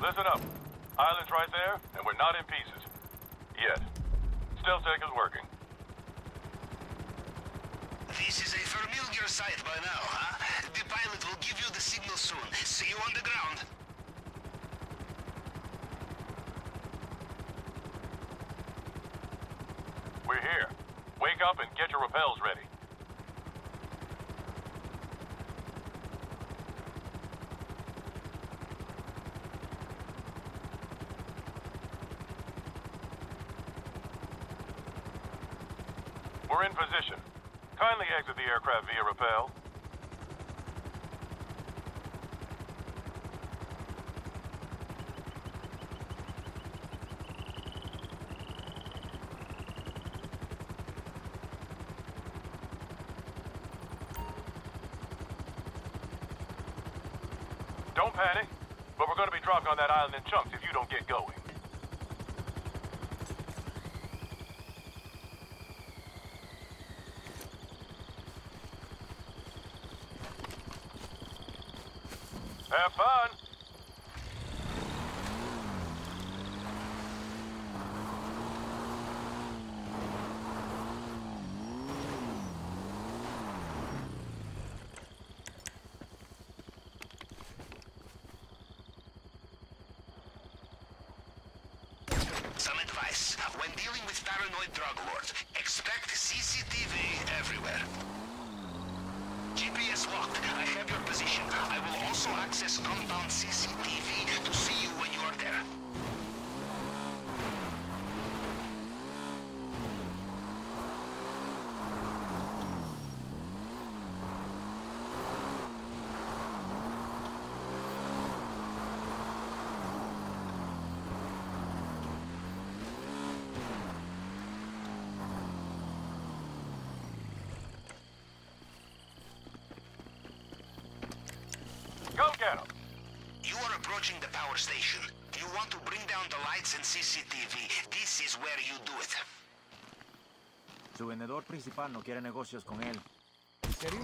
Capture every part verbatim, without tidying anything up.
Listen up. Island's right there, and we're not in pieces. Yet. Stealth tech is working. This is a familiar sight by now, huh? The pilot will give you the signal soon. See you on the ground. We're here. Wake up and get your rappels ready. We're in position. Kindly exit the aircraft via rappel. Don't panic, but we're going to be dropping on that island in chunks if you don't get going. Have fun! Some advice. When dealing with paranoid drug lords, expect C C T V everywhere. G P S locked. I have your position. I will also access compound C C T V to see you when you are there. Go get him! You are approaching the power station. You want to bring down the lights and C C T V. This is where you do it. Su vendedor principal no quiere negocios con él. ¿En serio?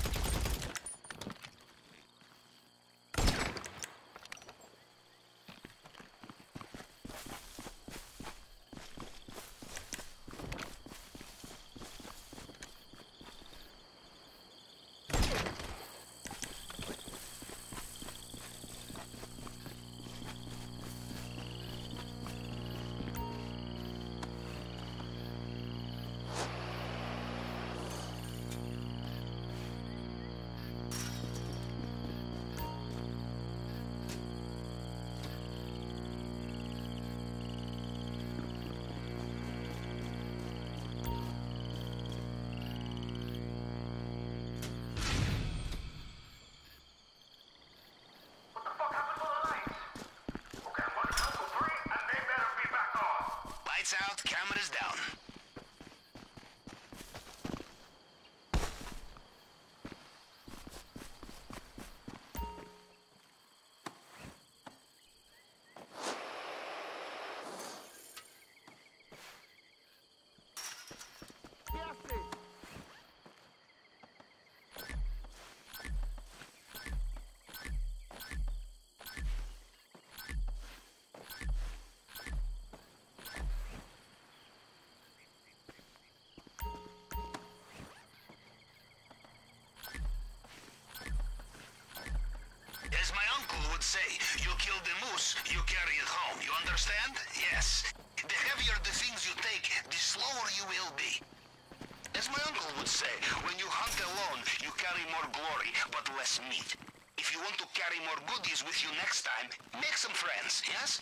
Lights out, cameras down. As my uncle would say, you kill the moose, you carry it home. You understand? Yes. The heavier the things you take, the slower you will be. As my uncle would say, when you hunt alone, you carry more glory, but less meat. If you want to carry more goodies with you next time, make some friends, yes?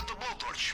want a blowtorch?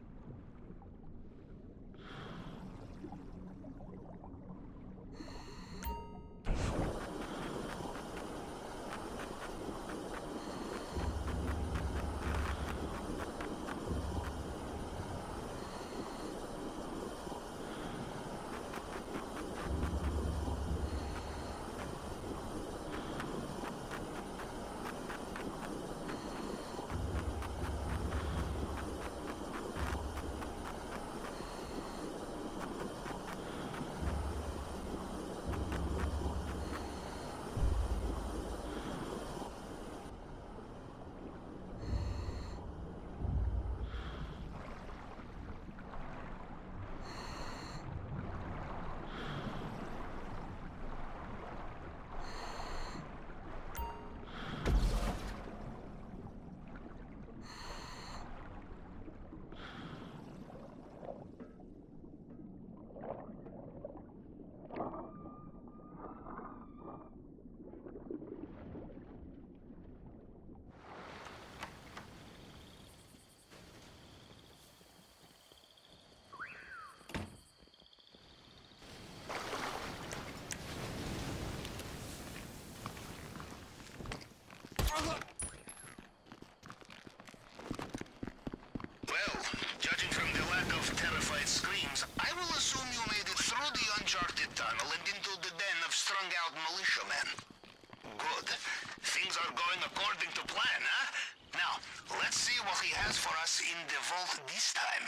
Well, judging from the lack of terrified screams, I will assume you made it through the uncharted tunnel and into the den of strung-out militiamen. Good. Things are going according to plan, huh? Now, let's see what he has for us in the vault this time.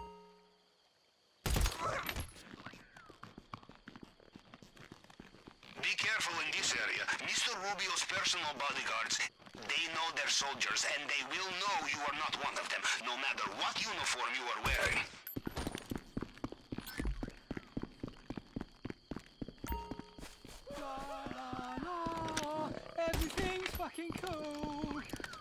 Be careful in this area. Mister Rubio's personal bodyguards, they know their soldiers, and they will know you are not one of them, no matter what uniform you are wearing. La la la, everything's fucking cool.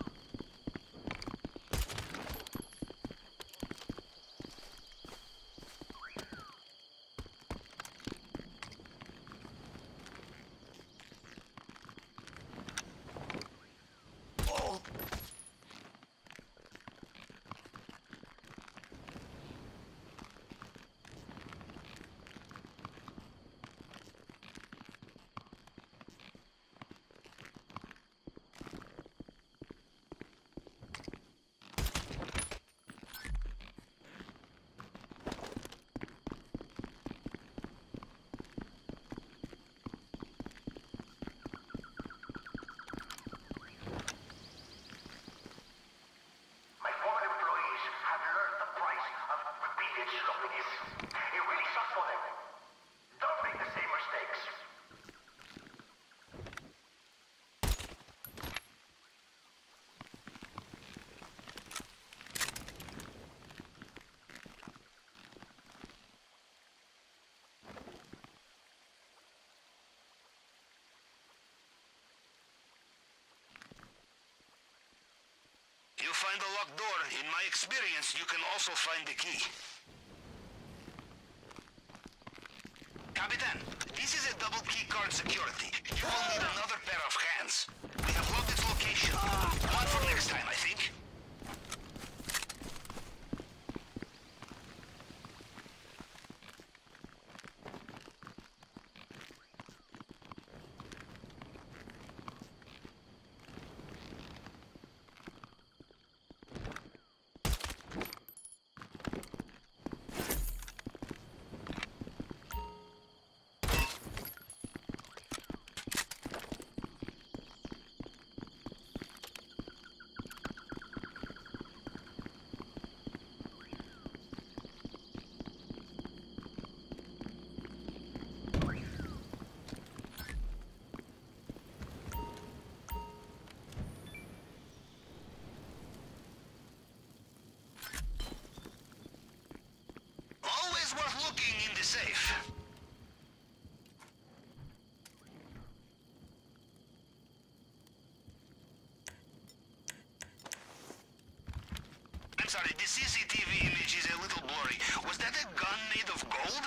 You find a locked door. In my experience, you can also find the key. Capitan, this is a double key card security. You will need another pair of hands. We have logged its location. One for next time, I think. Worth looking in the safe. I'm sorry, the C C T V image is a little blurry. Was that a gun made of gold?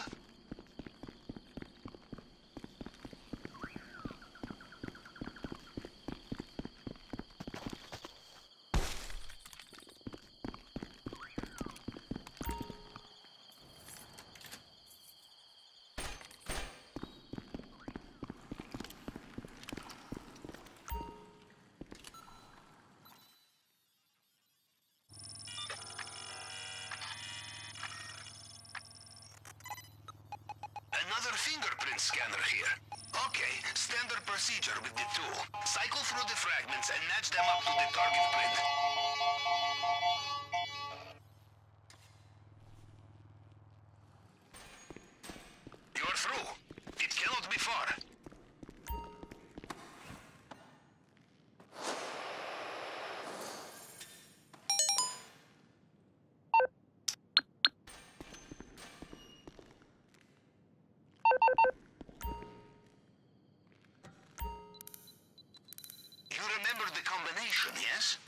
Another fingerprint scanner here. Okay, standard procedure with the tool. Cycle through the fragments and match them up to the target print. You're through. It cannot be far. You remember the combination, yes?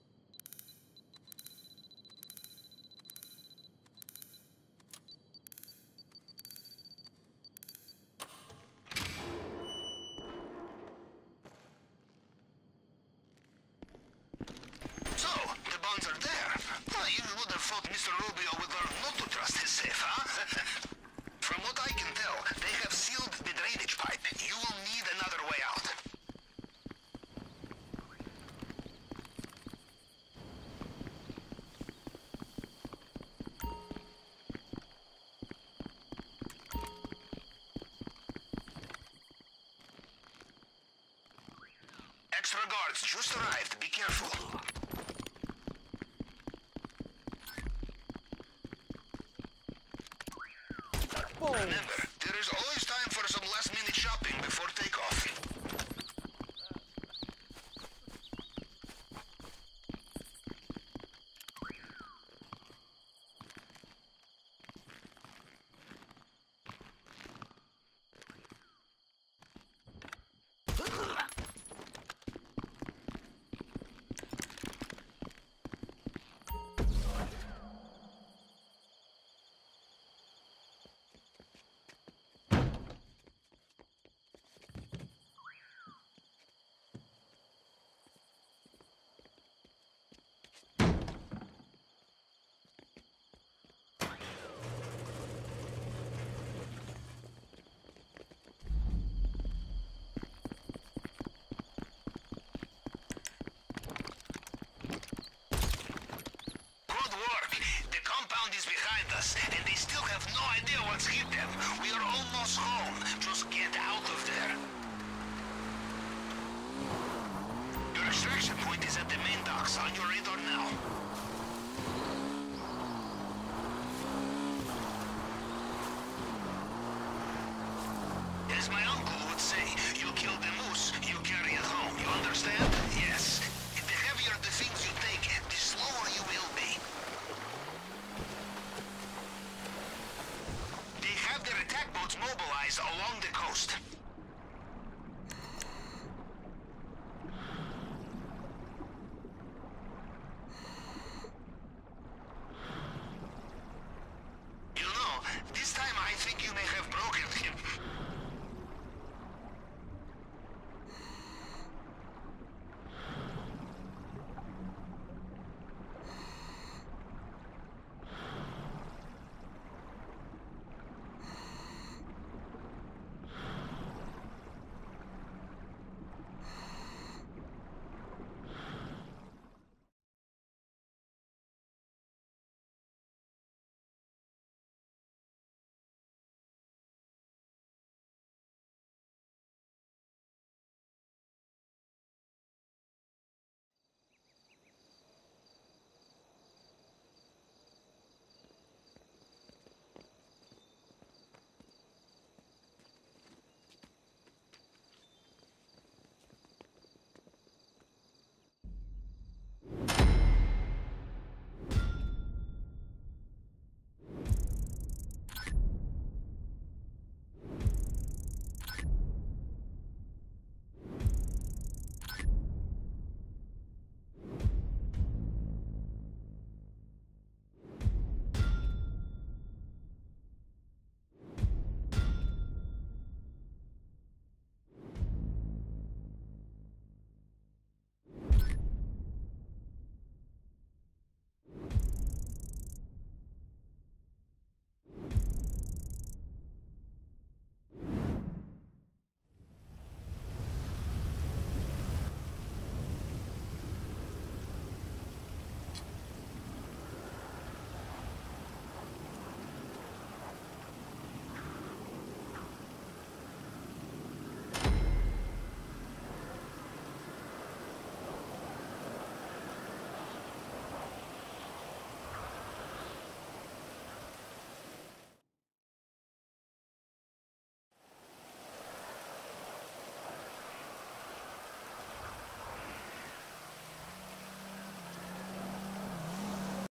So, the bonds are there. Well, you would have thought Mister Rubio would learn not to trust his safe, huh? From what I can tell, they have sealed the drainage pipe. You will need another way out. Extra guards just arrived. Be careful. Remember, there is always time for some last-minute shopping before takeoff. Is behind us, and they still have no idea what's hit them. We are almost home. Just get out of there. Your extraction point is at the main docks. On your radar now.